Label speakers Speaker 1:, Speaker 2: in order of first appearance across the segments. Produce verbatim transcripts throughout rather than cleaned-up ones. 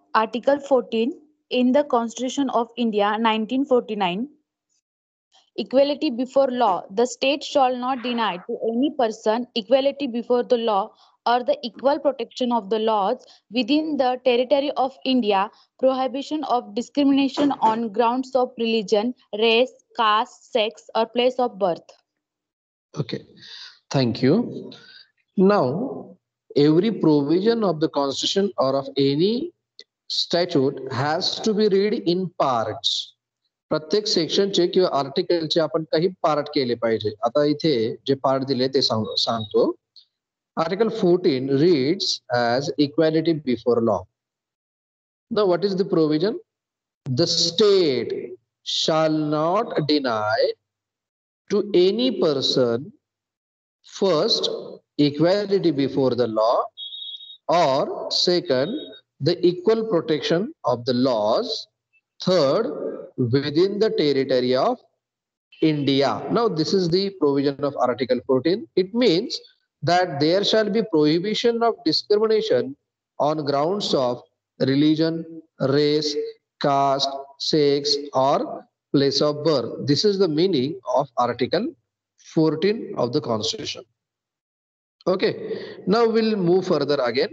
Speaker 1: Article fourteen in the Constitution of India nineteen forty-nine, equality before law. The state shall not deny to any person equality before the law or the equal protection of the laws within the territory of India, prohibition of discrimination on grounds of religion, race, caste, sex, or place of birth.
Speaker 2: Okay, thank you. Now, every provision of the constitution or of any statute has to be read in parts. प्रत्येक सेक्शनचे किंवा आर्टिकलचे आपण काही part केले पाहिजे. आता इथे जे part दिले ते सांगतो. Article fourteen reads as equality before law. Now, what is the provision? The state shall not deny to any person, first, equality before the law, or second, the equal protection of the laws, third, within the territory of India. Now, this is the provision of Article fourteen. It means that there shall be prohibition of discrimination on grounds of religion, race, caste, sex, or place of birth. This is the meaning of Article fourteen of the Constitution. Okay, now we'll move further again.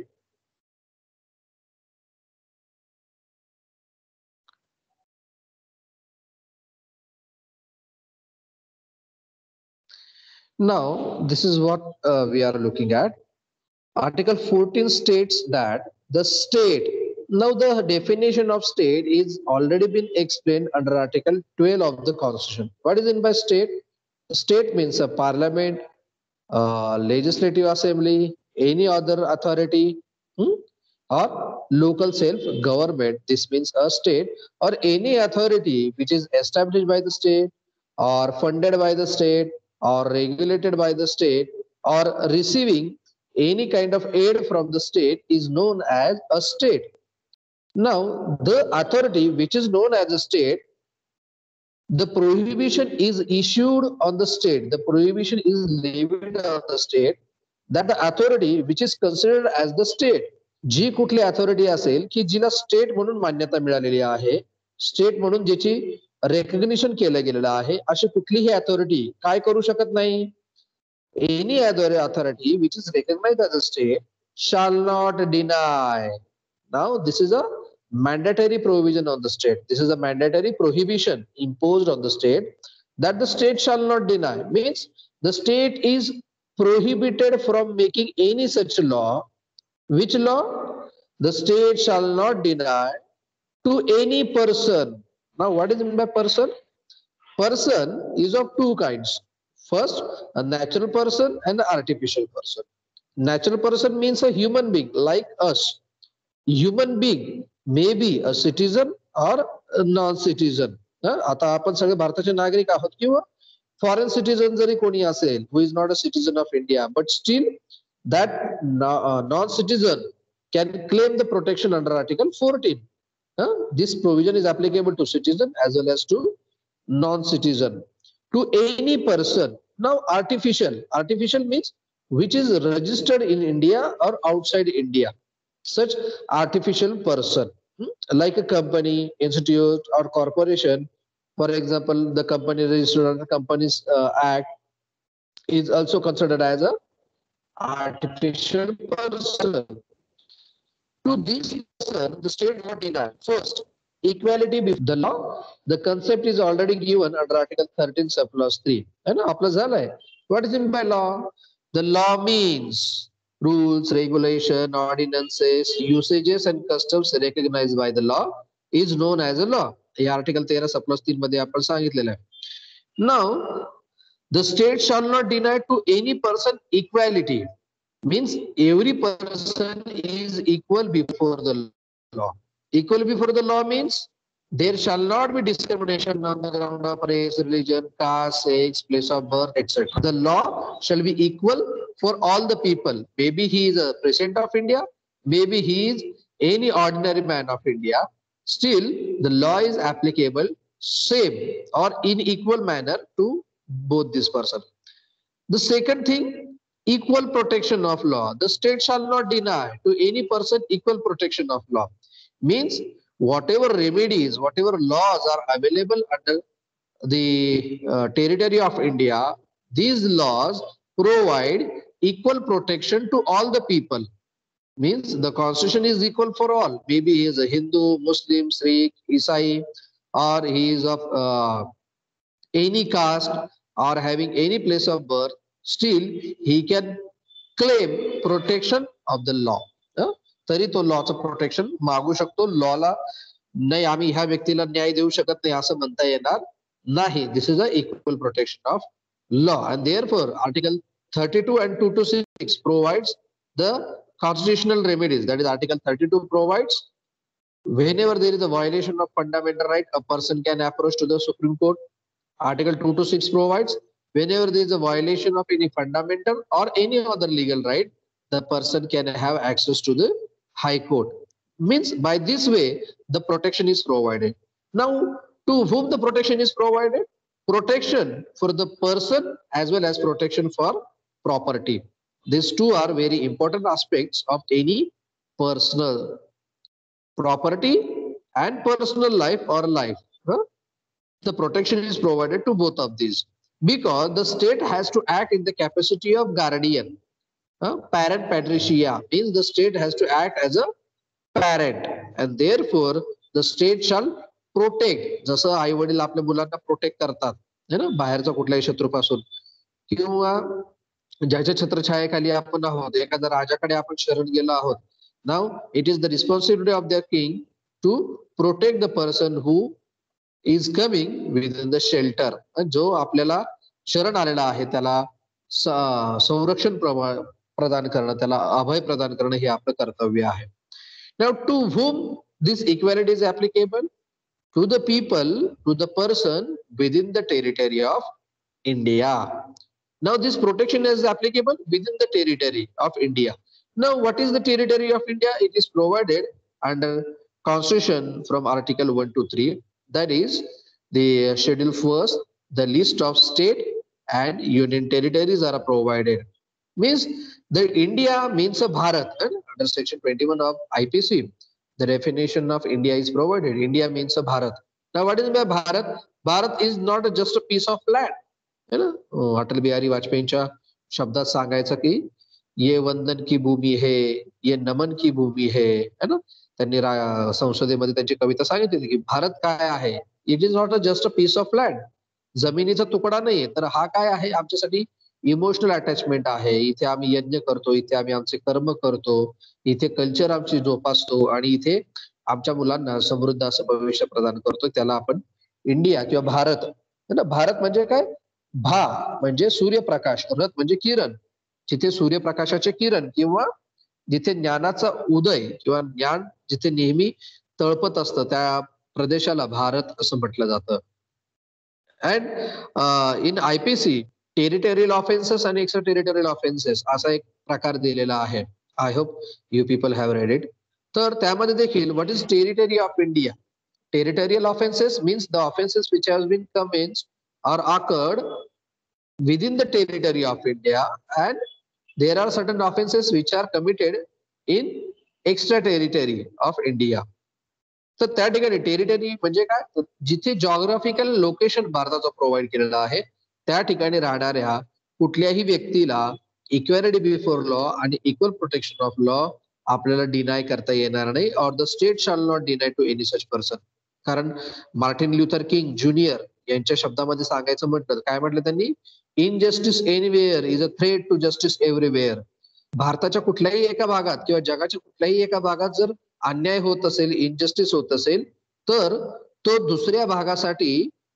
Speaker 2: Now, this is what uh, we are looking at. Article fourteen states that the state, now the definition of state is already been explained under Article twelve of the Constitution. What is in by state? State means a parliament, uh, legislative assembly, any other authority, hmm? or local self-government. This means a state or any authority which is established by the state or funded by the state or regulated by the state or receiving any kind of aid from the state is known as a state. Now, the authority which is known as a state, the prohibition is issued on the state, the prohibition is levied on the state, that the authority which is considered as the state, जी कुठली authority असेल की जिला state म्हणून मान्यता मिळालेली आहे, state म्हणून ज्याची रेकग्निशन केलं गेलेलं आहे, अशी कुठलीही अथॉरिटी काय करू शकत नाही? Any other authority which is recognized as a state shall not deny. Now, this is a mandatory provision on the state. This is a mandatory prohibition imposed on the state that the state shall not deny. Means the state is prohibited from making any such law. Which law? The state shall not deny to any person. Now, what is meant by person? Person is of two kinds. First, a natural person and an artificial person. Natural person means a human being like us. Human being may be a citizen or a non-citizen. आता आपण सगळे भारताचे नागरिक आहोत किंवा foreign citizen जरी कोणी असेल who is not a citizen of India, but still that non-citizen can claim the protection under Article fourteen. Uh, this provision is applicable to citizen as well as to non-citizen. To any person. Now, artificial. Artificial means which is registered in India or outside India. Such artificial person, hmm? like a company, institute, or corporation. For example, the company registered under the Companies uh, Act is also considered as a artificial person. To this person, the state will deny. First, equality before the law. The concept is already given under Article thirteen surplus three. And what is meant by law? The law means rules, regulation, ordinances, usages, and customs recognized by the law is known as a law. Article thirteen surplus three मध्ये आपण सांगितलेलं आहे. Now, the state shall not deny to any person equality. Means every person is equal before the law. Equal before the law means there shall not be discrimination on the ground of race, religion, caste, sex, place of birth, et cetera. The law shall be equal for all the people. Maybe he is a president of India, maybe he is any ordinary man of India. Still, the law is applicable same or in equal manner to both this person. The second thing, equal protection of law. The state shall not deny to any person equal protection of law. means whatever remedies, whatever laws are available under the uh, territory of India, these laws provide equal protection to all the people. Means the constitution is equal for all. Maybe he is a Hindu, Muslim, Sikh, Isai, or he is of uh, any caste or having any place of birth, still he can claim protection of the law. अं? तरी तो लॉचं protection मागू शकतो. लॉला नाही आम्ही ह्या व्यक्तीला न्याय देऊ शकत नाही असं म्हणता येणार नाही. This is a equal protection of law, and therefore article thirty-two and two twenty-six provides the constitutional remedies. That is, article thirty-two provides whenever there is a violation of fundamental right, a person can approach to the Supreme Court. Article two twenty-six provides whenever there is a violation of any fundamental or any other legal right, the person can have access to the High Court. Means by this way the protection is provided. Now, to whom the protection is provided? Protection for the person as well as protection for property. These two are very important aspects of any personal property and personal life or life. Huh? The protection is provided to both of these because the state has to act in the capacity of guardian. Uh, parent patricia means the state has to act as a parent, and therefore the state shall protect. जसं आई वडील आपल्या मुलांना protect करतात है ना बाहेरच्या कुठल्याही शत्रूपासून, किंवा ज्याच्या छत्रछायेखाली आपण आहोत, एखाद्या राजाकडे आपण शरण गेलो आहोत. Now it is the responsibility of the king to protect the person who is coming with in the shelter. जो आपल्याला शरण आलेला आहे त्याला संरक्षण प्रदान करणं, त्याला अभय प्रदान करणं हे आपलं कर्तव्य आहे. Now, to whom this equality is applicable? To the people, to the person within the territory of India. Now, this protection is applicable within the territory of India. Now, what is the territory of India? It is provided under Constitution from Article one to three. That is the Schedule First, the list of state and union territories are provided. Means the India means a Bharat. Under section twenty-one of I P C, the definition of India is provided. India means a Bharat. Now, what is by Bharat? Bharat is not just a piece of land. है ना, अटल बिहारी वाजपेयींच्या शब्दात सांगायचं की ये वंदन की भूमी है, ये नमन की भूमी है, है ना. त्यांनी संसदेमध्ये त्यांची कविता सांगितली की भारत काय आहे? It is not just a piece of land. जमिनीचा तुकडा नाहीये, तर हा काय आहे? आमच्यासाठी इमोशनल अटॅचमेंट आहे. इथे आम्ही यज्ञ करतो, इथे आम्ही आमचे कर्म करतो, इथे कल्चर आमची जोपासतो आणि इथे आमच्या मुलांना समृद्ध असं भविष्य प्रदान करतो. त्याला आपण इंडिया किंवा भारत है ना. भारत म्हणजे काय? भा म्हणजे सूर्यप्रकाश, रथ म्हणजे किरण. जिथे सूर्यप्रकाशाचे किरण किंवा जिथे ज्ञानाचा उदय किंवा ज्ञान जिथे नेहमी तळपत असतं त्या प्रदेशाला भारत असं म्हटलं जातं. And in IPC territorial offences आणि एक्स्ट्रा टेरिटोरियल ऑफेन्सेस असा एक प्रकार दिलेला आहे. I hope you people have read it. तर त्यामध्ये देखील what is territory of India? Territorial offences means the offences which have been committed or occurred within the territory of India, and there are certain offenses which are committed in extra territory of India. तर त्या ठिकाणी territory म्हणजे काय? जिथे geographical location भारताचं provide केलेलं आहे त्या ठिकाणी राहणाऱ्या कुठल्याही व्यक्तीला इक्वॅलिटी बिफोर लॉ आणि इक्वल प्रोटेक्शन ऑफ लॉ आपल्याला डिनाय करता येणार नाही. Or the state shall not deny to any such person. कारण मार्टिन ल्युथर किंग ज्युनियर यांच्या शब्दामध्ये सांगायचं म्हटलं काय म्हटलं त्यांनी? Injustice anywhere is a threat to justice everywhere. भारताच्या कुठल्याही एका भागात किंवा जगाच्या कुठल्याही एका भागात जर अन्याय होत असेल, इनजस्टिस होत असेल, तर तो दुसऱ्या भागासाठी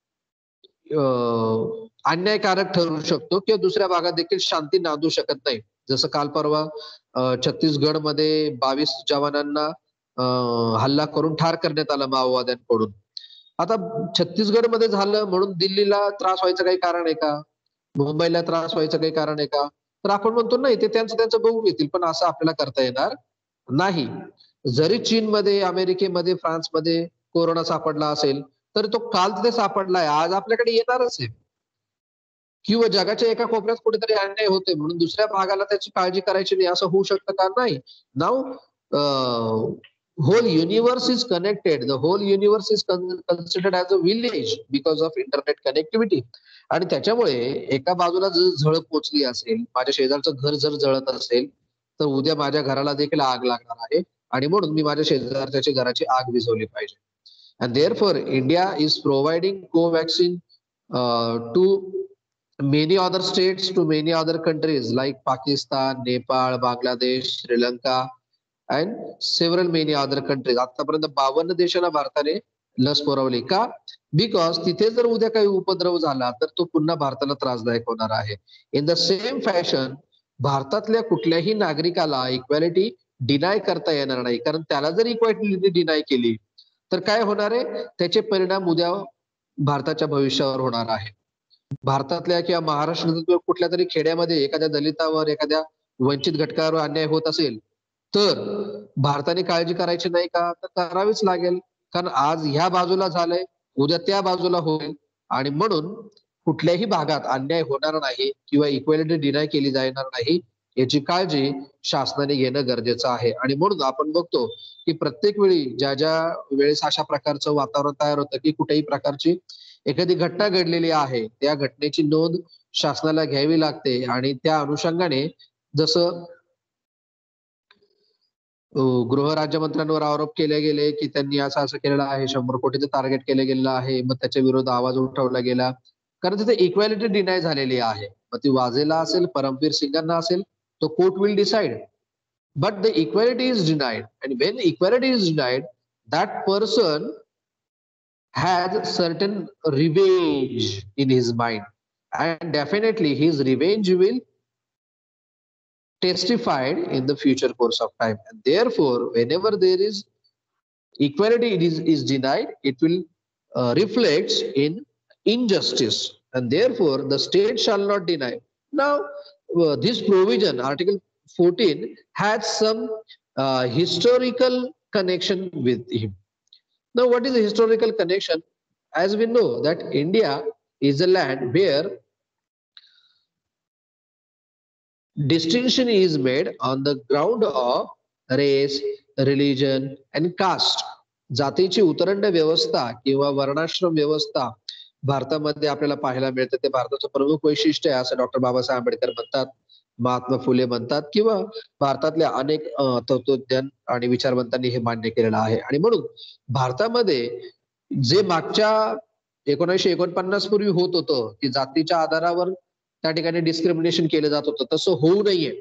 Speaker 2: अन्यायकारक ठरू शकतो किंवा दुसऱ्या भागात देखील शांती नांदू शकत नाही. जसं काल परवा छत्तीसगड मध्ये बावीस जवानांना हल्ला करून ठार करण्यात आलं माओवाद्यांकडून. आता छत्तीसगड मध्ये झालं म्हणून दिल्लीला त्रास व्हायचं काही कारण आहे का? मुंबईला त्रास व्हायचं काही कारण आहे का? तर आपण म्हणतो नाही, ते त्यांचं त्यांचं बघून घेतील. पण असं आपल्याला करता येणार नाही. जरी चीनमध्ये, अमेरिकेमध्ये, फ्रान्समध्ये कोरोना सापडला असेल तर तो काल तिथे सापडलाय, आज आपल्याकडे येणारच आहे. किंवा जगाच्या एका कोपऱ्यात कुठेतरी अन्याय होते म्हणून दुसऱ्या भागाला त्याची काळजी करायची नाही असं होऊ शकतं का? नाही. नाव whole universe is connected. The whole universe is con considered as a village because of internet connectivity. आणि त्याच्यामुळे एका बाजूला जर झळ पोचली असेल, माझ्या शेजारचं घर जर जळत असेल, तर उद्या माझ्या घराला देखील आग लागणार आहे आणि म्हणून मी माझ्या शेजारच्या घराची आग विझवली पाहिजे. And therefore, India is providing co-vaccine uh, to many other states, to many other countries like Pakistan, Nepal, Bangladesh, Sri Lanka, and several many other countries. आतापर्यंत बावन्न देशांना भारताने लस पुरवली. का? बिकॉज तिथे जर उद्या काही उपद्रव झाला तर तो पुन्हा भारताला त्रासदायक होणार आहे. इन द सेम फॅशन भारतातल्या कुठल्याही नागरिकाला इक्वॅलिटी डिनाय करता येणार नाही, कारण त्याला जर इक्वॅलिटी डिनाय केली तर काय होणार आहे, त्याचे परिणाम उद्या भारताच्या भविष्यावर होणार आहे. भारतातल्या किंवा महाराष्ट्रात कुठल्या तरी खेड्यामध्ये एखाद्या दलितावर, एखाद्या वंचित घटकावर अन्याय होत असेल तर भारताने काळजी करायची नाही का? तर करावीच लागेल, कारण आज ह्या बाजूला झालंय, उद्या त्या बाजूला होईल आणि म्हणून कुठल्याही भागात अन्याय होणार नाही किंवा इक्वॅलिटी डिनाय केली जाणार नाही याची काळजी शासनाने घेणं गरजेचं आहे. आणि म्हणून आपण बघतो की प्रत्येक वेळी ज्या ज्या वेळेस अशा प्रकारचं वातावरण तयार होतं की कुठेही प्रकारची एखादी घटना घडलेली आहे, त्या घटनेची नोंद शासनाला घ्यावी लागते आणि त्या अनुषंगाने जसं गृह राज्यमंत्र्यांवर आरोप केले गेले की त्यांनी असं असं केलेलं आहे, शंभर कोटीचं टार्गेट केलं गेलेलं आहे, मग त्याच्या विरोधात आवाज उठवला गेला कारण तिथे इक्वॅलिटी डिनाय झालेली आहे. मग ती वाझेला असेल, परमवीर सिंगांना असेल, तो court will decide. But the equality is denied and when equality is denied that person has certain revenge in his mind, and definitely his revenge will testified in the future course of time. And therefore, whenever there is equality it is, is denied, it will uh, reflects in injustice, and therefore the state shall not deny. Now uh, this provision, article fourteen, has some uh, historical connection with him. Now, what is the historical connection? As we know that India is a land where distinction is made on the ground of race, religion and caste. जातीची उतरंड व्यवस्था किंवा वर्णाश्रम व्यवस्था भारतामध्ये आपल्याला पाहायला मिळते. ते भारताचं प्रमुख वैशिष्ट्य आहे असं डॉक्टर बाबासाहेब आंबेडकर म्हणतात, महात्मा फुले म्हणतात किंवा भारतातल्या अनेक तत्वज्ञान आणि विचारवंतांनी हे मान्य केलेलं आहे. आणि म्हणून भारतामध्ये जे मागच्या एकोणीसशे एकोणपन्नास पूर्वी होत होतं की जातीच्या आधारावर त्या ठिकाणी डिस्क्रिमिनेशन केलं जात होतं, तसं होऊ नये.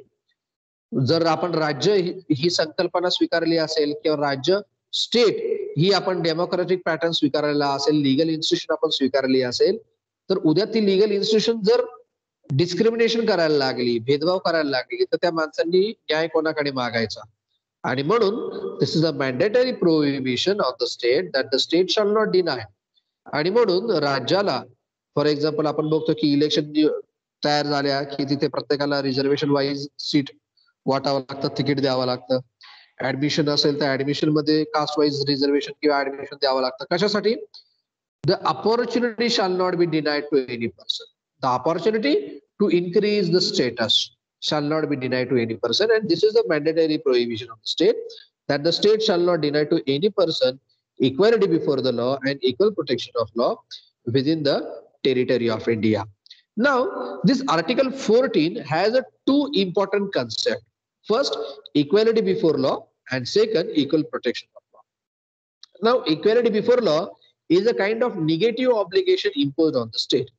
Speaker 2: जर आपण राज्य ही संकल्पना स्वीकारली असेल किंवा राज्य स्टेट ही आपण डेमोक्रेटिक पॅटर्न स्वीकारलेला असेल, लिगल इन्स्टिट्यूशन आपण स्वीकारली असेल, तर उद्या ती लिगल इन्स्टिट्यूशन जर डिस्क्रिमिनेशन करायला लागली, भेदभाव करायला लागली, तर त्या माणसांनी न्याय कोणाकडे मागायचा. आणि म्हणून this is a mandatory prohibition of the state that the state shall not deny. आणि म्हणून राज्याला फॉर एक्झाम्पल आपण बघतो की इलेक्शन तयार झाल्या की तिथे प्रत्येकाला रिझर्वेशन वाईज सीट वाटावं लागतं, तिकीट द्यावं लागतं. ऍडमिशन असेल तर ऍडमिशन मध्ये कास्ट वाईज रिझर्वेशन किंवा ऍडमिशन द्यावं लागतं. कशासाठी? The opportunity shall not be denied to any person. The opportunity to increase the status shall not be denied to any person, and this is the mandatory prohibition of the state, that the state shall not deny to any person equality before the law and equal protection of law within the territory of India. Now this article fourteen has a two important concept. First, equality before law, and second, equal protection of law. Now equality before law is a kind of negative obligation imposed on the state.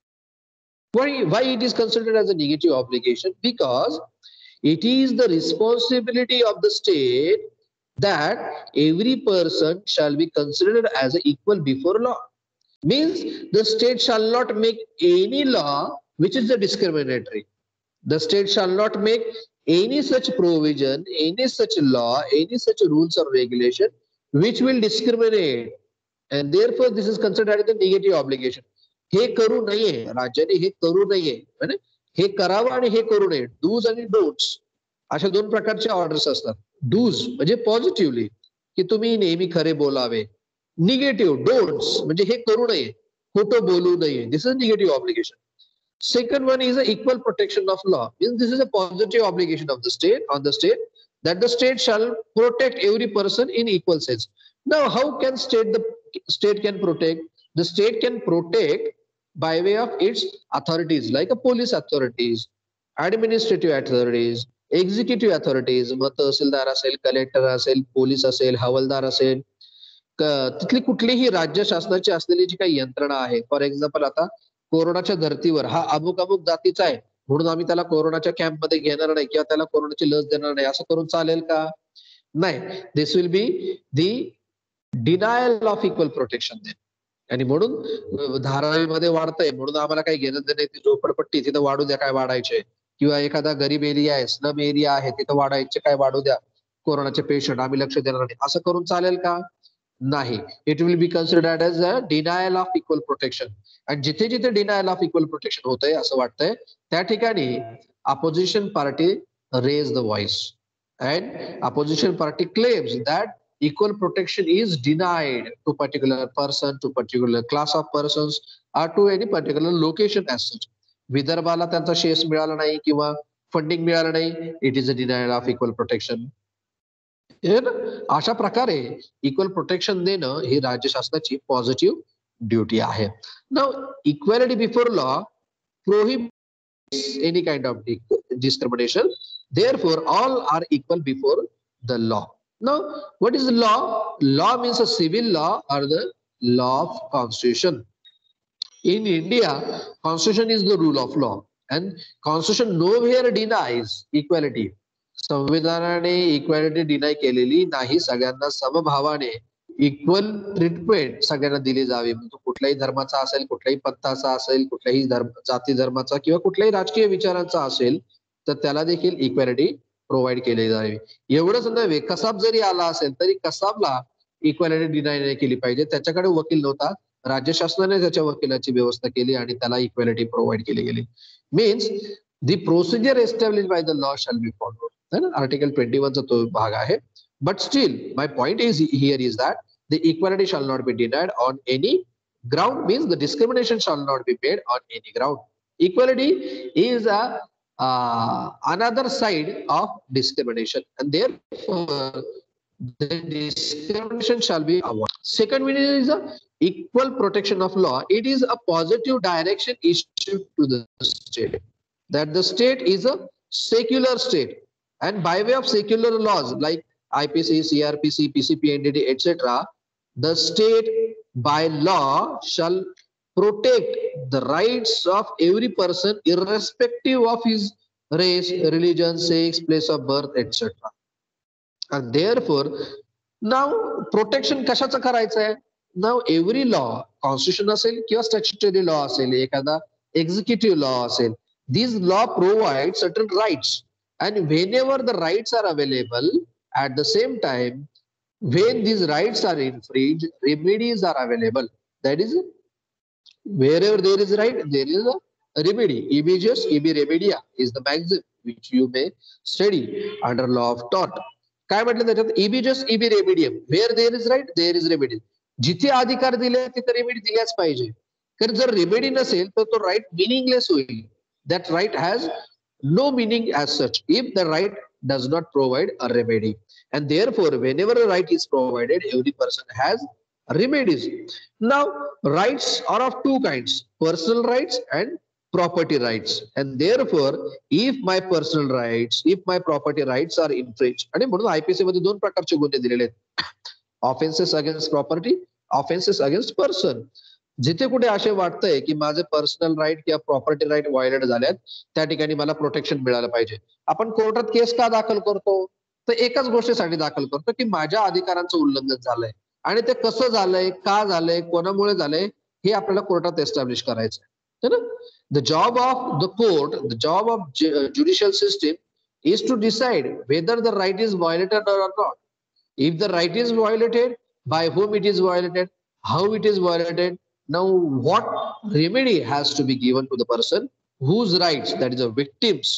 Speaker 2: Why, why it is considered as a negative obligation? Because it is the responsibility of the state that every person shall be considered as equal before law. Means the state shall not make any law which is discriminatory. The state shall not make any such provision, any such law, any such rules or regulation which will discriminate. And therefore this is considered as a negative obligation. हे करू नये, राज्याने हे करू नये, हे करावं आणि हे करू नये. डूज आणि डोंट्स अशा दोन प्रकारचे ऑर्डर्स असतात. डूज म्हणजे पॉझिटिव्हली की तुम्ही नेहमी खरे बोलावे, निगेटिव्ह डोंट्स म्हणजे हे करू नये, खोटं बोलू नये. This is negative obligation. Second one is a equal protection of law. This is a positive obligation of the state on the state that the state shall protect every person in equal sense. Now, how can state the state can protect? The state can protect by way of its authorities, like a police authorities, administrative authorities, executive authorities, मग तहसीलदार असेल, collector असेल, police असेल, हवालदार असेल, तिथली कुठलीही राज्य शासनाची असलेली जी काही यंत्रणा आहे. फॉर एक्झाम्पल आता कोरोनाच्या धर्तीवर हा अमुक अमुक जातीचा आहे म्हणून आम्ही त्याला कोरोनाच्या कॅम्प मध्ये घेणार नाही किंवा त्याला कोरोनाची लस देणार नाही, असं करून चालेल का? नाही. This will be the denial of equal protection दे. आणि म्हणून धारावीमध्ये वाढतंय म्हणून आम्हाला काही घेणं देणं नाही, झोपडपट्टी तिथं वाढू द्या काय वाढायचे, किंवा एखादा गरीब एरिया आहे, स्लम एरिया आहे, तिथं वाढायचे काय वाढू द्या, कोरोनाचे पेशंट आम्ही लक्ष देणार नाही, असं करून चालेल का? नाही. It will be considered as a denial of equal protection. आणि जिथे जिथे डिनायल ऑफ इक्वल प्रोटेक्शन होतंय असं वाटतंय त्या ठिकाणी opposition party raise the voice and opposition party claims that equal protection is denied to particular person, to particular class of persons, or to any particular location as such. विदर्भाला त्यांचा shares मिळाला नाही किंवा फंडिंग मिळालं नाही, it is a denial of equal protection. अशा प्रकारे equal protection देणं ही राज्य शासनाची पॉझिटिव्ह ड्युटी आहे. Now equality before law prohibits any kind of discrimination. Therefore all are equal before the law. Now, what is the law? Law means a civil law or the law of constitution. In India, constitution is the rule of law and constitution nowhere denies equality. संविधानाने equality deny केलेली नाही. सगळ्यांना समभावाने equal treatment सगळ्यांना दिली Xavi. म्हणजे कुठल्याही धर्माचा असेल, कुठल्याही पंथाचा असेल, कुठल्याही धर्म जाती धर्माचा किंवा कुठल्याही राजकीय विचारांचा असेल तर त्याला देखील इक्वॅलिटी प्रोव्हाइड केली जावी. एवढंच नव्हे, कसाब जरी आला असेल तरी कसाबला इक्वॅलिटी डिनाय नाही केली पाहिजे. त्याच्याकडे वकील नव्हता, राज्य शासनाने त्याच्या वकिलाची व्यवस्था केली आणि त्याला इक्वॅलिटी प्रोव्हाइड केली गेली. Means the procedure established by the law shall be followed. Article twenty one चा तो भाग आहे. But still my point is here is that the equality shall not be denied on any ground. Means the discrimination shall not be paid on any ground. Equality is a Uh, another side of discrimination and therefore the discrimination shall be avoided. Second meaning is a equal protection of law. It is a positive direction issued to the state, that the state is a secular state and by way of secular laws like I P C, C R P C, P C P N D D, et cetera, the state by law shall protect the rights of every person irrespective of his race, religion, sex, place of birth, et cetera. And therefore, now protection कशाचं करायचं आहे? Now every law, constitution असेल किंवा statutory law असेल, एखादा executive law असेल, these law provide certain rights and whenever the rights are available at the same time, when these rights are infringed, remedies are available. That is, wherever there is right, there is a remedy. Ibi just, ibi remedia is the maxim which you may study under law of tort. काय म्हटलं त्याच्यात? इबी जस्ट इबी रेमेडियम. Where there is right there is remedy. जिथे अधिकार दिले तिथे रेमेडी दिल्याच पाहिजे. कारण जर रेमेडी नसेल तर तो राईट मिनिंगलेस होईल. That right has no meaning as such if the right does not provide a remedy. And therefore whenever a right is provided every person has remedies. Now rights are of two kinds, personal rights and property rights, and therefore if my personal rights, if my property rights are infringed, आणि म्हणून IPC मध्ये दोन प्रकारचे गुन्हे दिलेले आहेत, offences against property, offences against person. जिथे कुठे असे वाटतंय की माझे पर्सनल राईट किंवा प्रॉपर्टी राईट व्हायलेट झाल्यात त्या ठिकाणी मला प्रोटेक्शन मिळालं पाहिजे. आपण कोर्टात केस का दाखल करतो? तर एकाच गोष्टीसाठी दाखल करतो की माझ्या अधिकारांचं उल्लंघन झालंय आणि ते कसं झालंय, का झालंय, कोणामुळे झालंय हे आपल्याला कोर्टात एस्टॅब्लिश करायचं आहे ना. The job of the court, the job of judicial system is to decide whether the right is violated or not. If the right is violated, by whom it is violated, how it is violated, now what remedy has to be given to the person whose rights, that is the victims,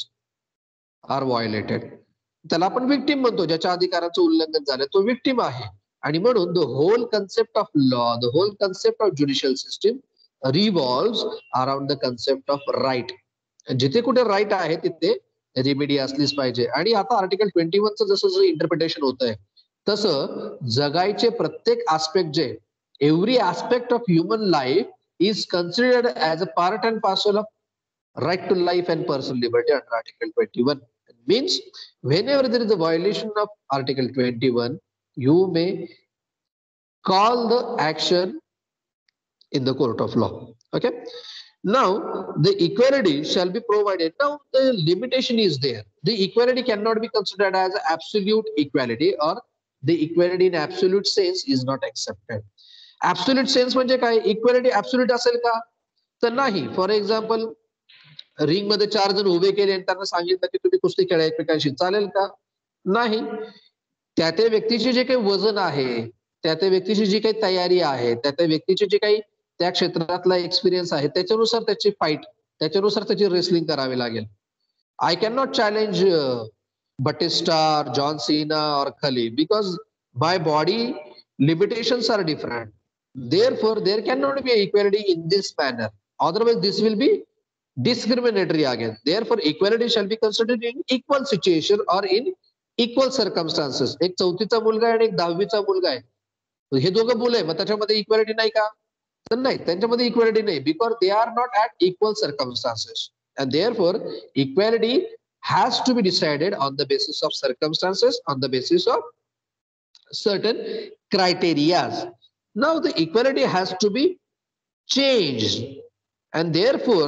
Speaker 2: are violated. त्याला आपण victim म्हणतो, ज्याच्या अधिकाराचं उल्लंघन झालं तो victim आहे. आणि म्हणून the whole concept of law, the whole concept of judicial system revolves around the concept of right. जिथे कुठे राईट आहे तिथे रेमेडी असलीच पाहिजे. आणि आता आर्टिकल ट्वेंटी वनचं जसं जसं इंटरप्रिटेशन होत आहे तसं जगायचे प्रत्येक आस्पेक्ट जे every aspect of human life is considered as a part and parcel of right to life and personal liberty under Article twenty-one. Means whenever there is a violation of Article twenty-one, you may call the action in the court of law. Okay. Now the equality shall be provided. Now the limitation is there. The equality cannot be considered as absolute equality, or the equality in absolute sense is not accepted. Absolute sense म्हणजे काय? Equality absolute असेल का? तर नाही. For example, ring मध्ये चार जण उभे केले आणि त्यांना सांगितलं की तुम्ही कुस्ती खेळा एकमेकांशी, चालेल का? नाही. त्या त्या व्यक्तीचे जे काही वजन आहे, त्या त्या व्यक्तीची जी काही तयारी आहे, त्या त्या व्यक्तीची जे काही त्या क्षेत्रातला एक्सपिरियन्स आहे त्याच्यानुसार त्याची फाईट, त्याच्यानुसार त्याची रेसलिंग करावी लागेल. I can not challenge Batista, John Cena और Khali because my body limitations are different. Therefore, there cannot be equality in this manner. Otherwise, this will be discriminatory again. Therefore, equality shall be considered in equal situation or in equal circumstances. एक चौथीचा मुलगा आहे आणि एक दहावीचा मुलगा आहे, हे दोघं मुलं आहे, मग त्याच्यामध्ये इक्वॅलिटी नाही का? तर नाही, त्यांच्यामध्ये इक्वॅलिटी नाही, because they are not at equal circumstances. And therefore equality has to be decided on the basis of circumstances, on the basis of certain criteria. Now the equality has to be changed, and therefore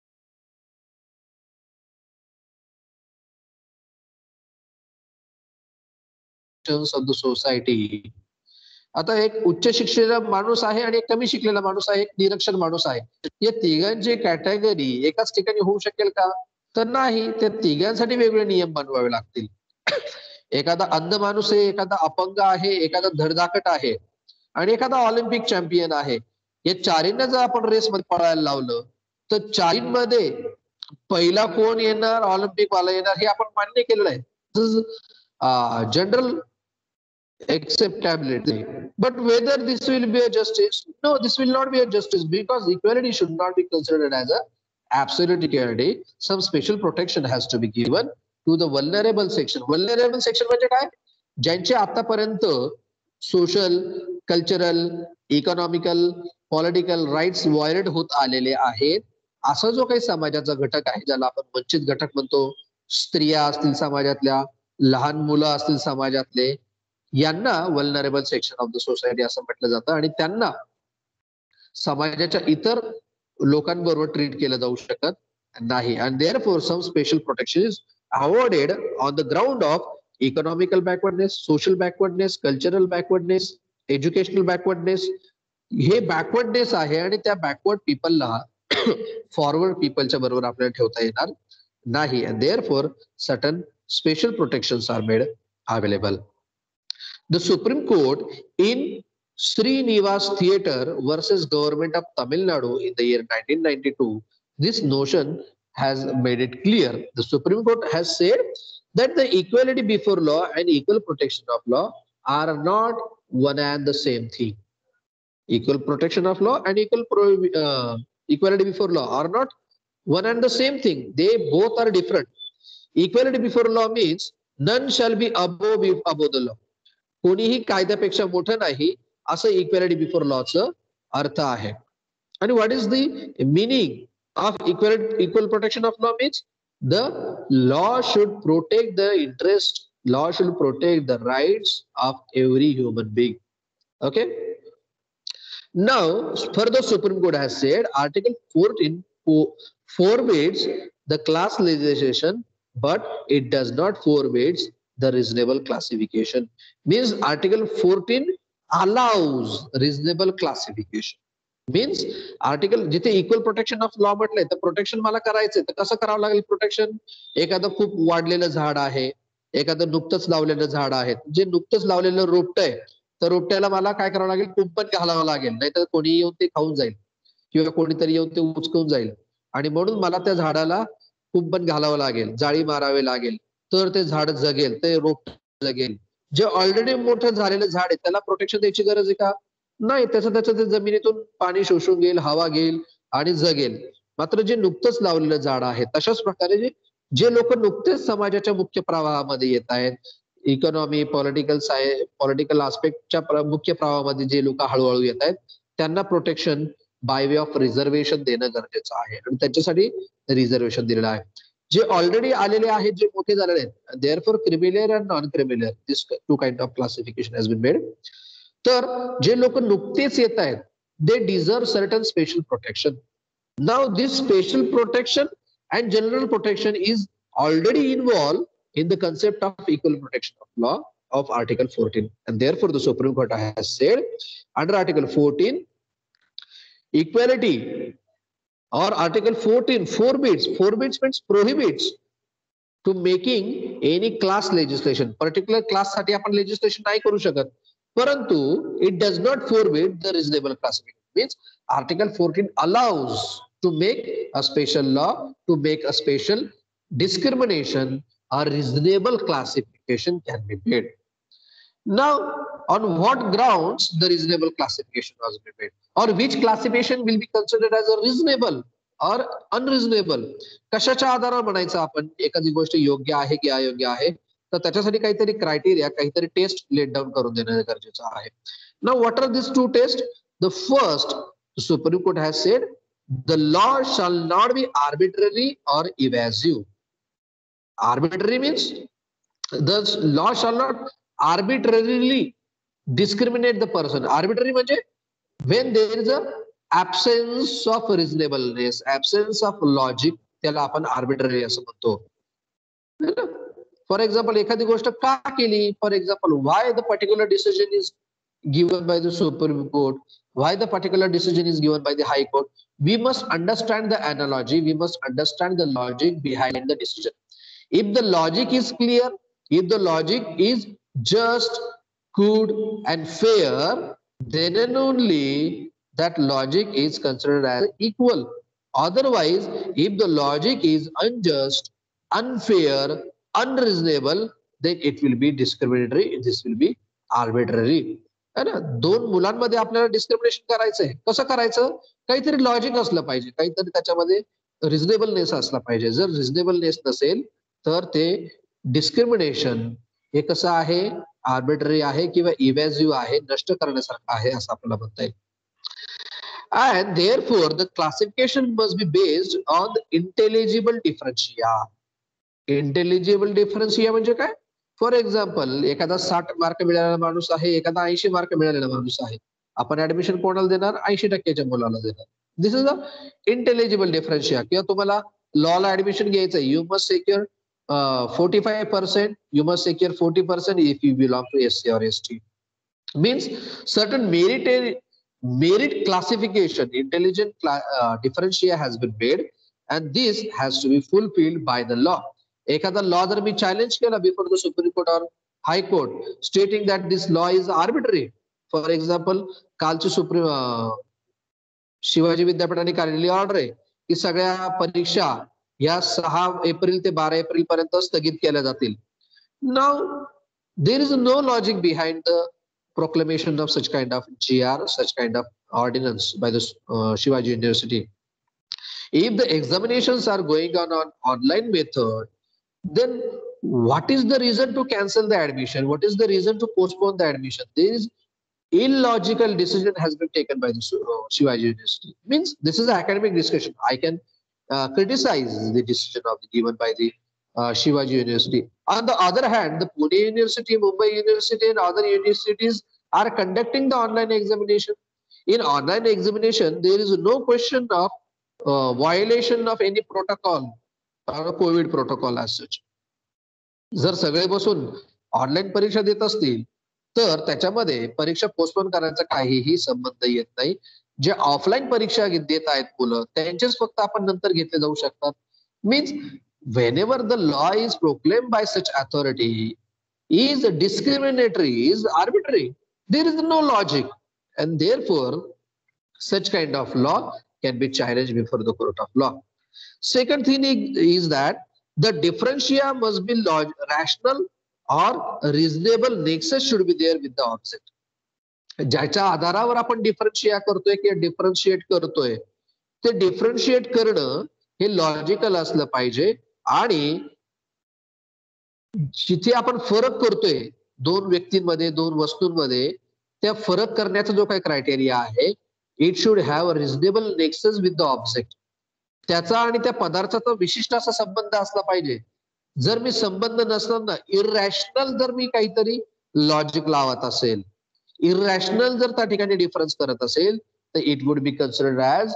Speaker 2: of the society. आता एक उच्च शिक्षित माणूस आहे आणि एक कमी शिकलेला माणूस आहे, एक निरक्षर माणूस आहे. या तिघांची कॅटेगरी एकाच ठिकाणी होऊ शकेल का? तर नाही. त्या तिघांसाठी वेगळे नियम बनवावे लागतील. एखादा अंध माणूस आहे, एखादा अपंग आहे, एखादा धडधाकट आहे आणि एखादा ऑलिम्पिक चॅम्पियन आहे. या चारींना जर आपण रेसमध्ये पळायला लावलं तर चारींमध्ये पहिला कोण येणार, ऑलिम्पिक वाला येणार, हे आपण मान्य केलेलं आहे, general acceptability. But whether this will be a justice? No, this will not be a justice, because equality should not be considered as a absolute equality. Some special protection has to be given to the vulnerable section. Vulnerable section म्हणजे काय? ज्यांचे आतापर्यंत social, cultural, economical, political rights violate होत आलेले आहेत, असा जो काही समाजाचा घटक आहे, ज्याला आपण वंचित घटक म्हणतो, स्त्रिया असतील समाजातल्या, लहान मुलं असतील समाजातले, यांना vulnerable section of the society असं म्हटलं जातं. आणि त्यांना समाजाच्या इतर लोकांबरोबर ट्रीट केलं जाऊ शकत नाही. And therefore some special protection is awarded on the ground of economical backwardness, social backwardness, cultural backwardness, educational backwardness. हे बॅकवर्डनेस आहे आणि त्या बॅकवर्ड पीपलला फॉरवर्ड पीपलच्या बरोबर आपल्याला ठेवता येणार नाही. And therefore certain special protections are made available. The Supreme Court in Srinivas Theatre versus Government of Tamil Nadu in the year nineteen ninety-two, this notion has made it clear. The Supreme Court has said that the equality before law and equal protection of law are not one and the same thing. Equal protection of law and equal pro, uh, equality before law are not one and the same thing. They both are different. Equality before law means none shall be above above the law. कोणीही कायद्यापेक्षा मोठं नाही, असं equality before लॉचं अर्थ आहे. आणि what is the meaning of equal equal protection of law means the law should protect the interest, law should protect the rights of every human being. Okay. Now further Supreme Court has said article fourteen forbids the class legislation, but it does not forbids the reasonable classification. Means article fourteen allows reasonable classification. Means article जिथे equal protection of law म्हटलंय तर protection मला करायचंय तर कसं करावं लागेल protection? एखादं खूप वाढलेलं झाड आहे, एखादं नुकतंच लावलेलं झाड आहे, जे नुकतंच लावलेलं रोपट आहे तर रोपट्याला मला काय करावं लागेल? कुंपण घालावं लागेल, नाहीतर कोणी येऊन ते खाऊन जाईल किंवा कोणीतरी येऊन ते उचकून जाईल. आणि म्हणून मला त्या झाडाला कुंपण घालावं लागेल, जाळी मारावे लागेल, तर ते झाड जगेल, ते रोप जगेल. जे ऑलरेडी मोठं झालेलं झाड आहे त्याला प्रोटेक्शन द्यायची गरज आहे का? नाही. त्याचं त्याचं ते जमिनीतून पाणी शोषून घेईल, हवा घेईल आणि जगेल. मात्र जे नुकतंच लावलेलं झाड आहे तशाच प्रकारे जे जे लोक नुकतेच समाजाच्या मुख्य प्रवाहामध्ये येत आहेत, इकॉनॉमी, पॉलिटिकल साय पॉलिटिकल आस्पेक्टच्या मुख्य प्रवाहामध्ये जे लोक हळूहळू येत आहेत, त्यांना protection by way of reservation देणं गरजेचं आहे आणि त्याच्यासाठी रिझर्वेशन दिलेलं आहे. जे ऑलरेडी आलेले आहेत, जे मोठे झालेले आहेत, therefore creamy layer and non creamy layer, this two kind of classification has been made. तर जे लोक नुकतेच येत आहेत, they deserve certain special protection. Now this special protection and general protection is already involved in the concept of equal protection of law of Article fourteen, and therefore the Supreme Court has said under Article fourteen, equality, or Article fourteen forbids, forbids means prohibits to making any class legislation. Particular class साठी आपण legislation नाही करू शकत, परंतु it does not forbid the reasonable classification. Means Article fourteen allows to make a special law, to make a special discrimination or reasonable classification can be made. Now, on what grounds the reasonable classification was made, or which classification will be considered as a reasonable or unreasonable? कशाच्या आधारावर म्हणायचं आपण एखादी गोष्ट योग्य आहे की अयोग्य आहे, तर त्याच्यासाठी काहीतरी क्रायटेरिया, काहीतरी टेस्ट लेट डाऊन करून देणं गरजेचं आहे. Now, what are these two tests? The first, the Supreme Court has said, the law shall not be arbitrary or evasive. Arbitrary means the law shall not arbitrarily discriminate the person. Arbitrary means when there is a absence of reasonableness, absence of logic, त्याला आपण arbitrary असं म्हणतो. For example, एखादी गोष्ट का केली? For example, why the particular decision is given by the Supreme Court, why the particular decision is given by the High Court? We must understand the analogy, we must understand the logic behind the decision. If the logic is clear, if the logic is just, good and fair, then and only that logic is considered as equal. Otherwise, if the logic is unjust, unfair, unreasonable, then it will be discriminatory, this will be arbitrary. है ना? दोन मुलांमध्ये आपल्याला discrimination करायचंय, कसं करायचं? काहीतरी logic असलं पाहिजे, काहीतरी त्याच्यामध्ये रिझनेबलनेस असला पाहिजे. जर रिझनेबलनेस नसेल तर ते डिस्क्रिमिनेशन हे कसं आहे? आर्बिट्ररी आहे किंवा इव्हॅसिव्ह आहे, नष्ट करण्यासारखं आहे असं आपल्याला म्हणता येईल. And therefore the classification must be based on the intelligible differentia. Intelligible differentia म्हणजे काय? फॉर एक्झाम्पल, एखादा साठ मार्क मिळालेला माणूस आहे, एखादा ऐंशी मार्क मिळालेला माणूस आहे, आपण ऍडमिशन कोणाला देणार? ऐंशी टक्क्याच्या मुलाला देणार. This is a intelligible differentia. किंवा तुम्हाला लॉला ऍडमिशन घ्यायचं, you must secure forty five percent, you must secure forty percent if you belong to S C और S T. Means certain merit merit classification, intelligent uh, differentiation has been made, and this has to be fulfilled by the law. एखादा law जर मी challenge केला before the Supreme Court और high court, stating that this law is arbitrary. For example, कालची supreme Shivaji विद्यापीठाने काढलेली order आहे की सगळ्या परीक्षा या सहा एप्रिल ते बारा एप्रिल पर्यंत स्थगित केल्या जातील. Now there is no logic behind the proclamation of such kind of G R, such kind of ordinance by the uh, Shivaji University. If the examinations are going on on online method, then what is the reason to cancel the admission? What is the reason to postpone the admission? There is illogical decision has been taken by the uh, Shivaji University. Means this is an academic discussion. I can uh, criticize the decision of the, given by the uh, Shivaji University. On the other hand, the Pune University, Mumbai University, and other universities are conducting the online examination. In online examination, there is no question of uh, violation of any protocol or a COVID protocol as such. जर सगळे बसून online परीक्षा देत असतील तर त्याच्यामध्ये परीक्षा postpone करायचा काहीही संबंध येत नाही. जे ऑफलाईन परीक्षा देत आहेत मुलं, त्यांचेच फक्त आपण नंतर घेतले जाऊ शकतात. Means whenever the law is proclaimed by such authority is discriminatory, is arbitrary, there is no logic, and therefore such kind of law can be challenged before the court of law. Second thing is that the differentia must be log rational or reasonable nexus should be there with the object. ज्याच्या आधारावर आपण डिफरन्शिया करतोय किंवा differentiate करतोय ते differentiate करणं हे logical असलं पाहिजे आणि जिथे आपण फरक करतोय दोन व्यक्तींमध्ये दोन वस्तूंमध्ये, त्या फरक करण्याचा जो काही क्रायटेरिया आहे, it should have a reasonable nexus with the object. त्याचा आणि त्या पदार्थाचा विशिष्ट असा संबंध असला पाहिजे. जर मी संबंध नसताना इररॅशनल जर मी काहीतरी लॉजिक लावत असेल, इररॅशनल जर त्या ठिकाणी डिफरन्स करत असेल, तर it would be considered as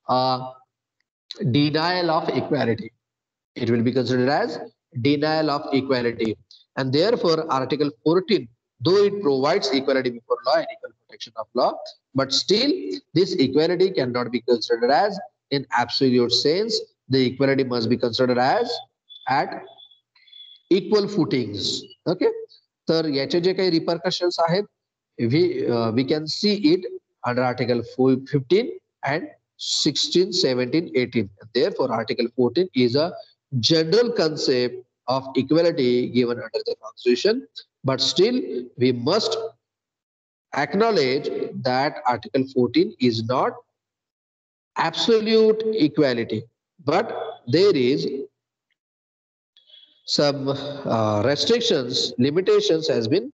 Speaker 2: denial of equality. It will be considered as denial of equality. And therefore, Article fourteen, though it provides equality before law and equal protection of law, but still this equality cannot be considered as in absolute sense. The equality must be considered as at equal footings. Okay. तर याचे जे काही repercussions आहेत, we uh, we can see it under Article fifteen and sixteen, seventeen, eighteen. Therefore, Article fourteen is a general concept of equality given under the Constitution, but still we must acknowledge that Article fourteen is not absolute equality, but there is some uh, restrictions, limitations has been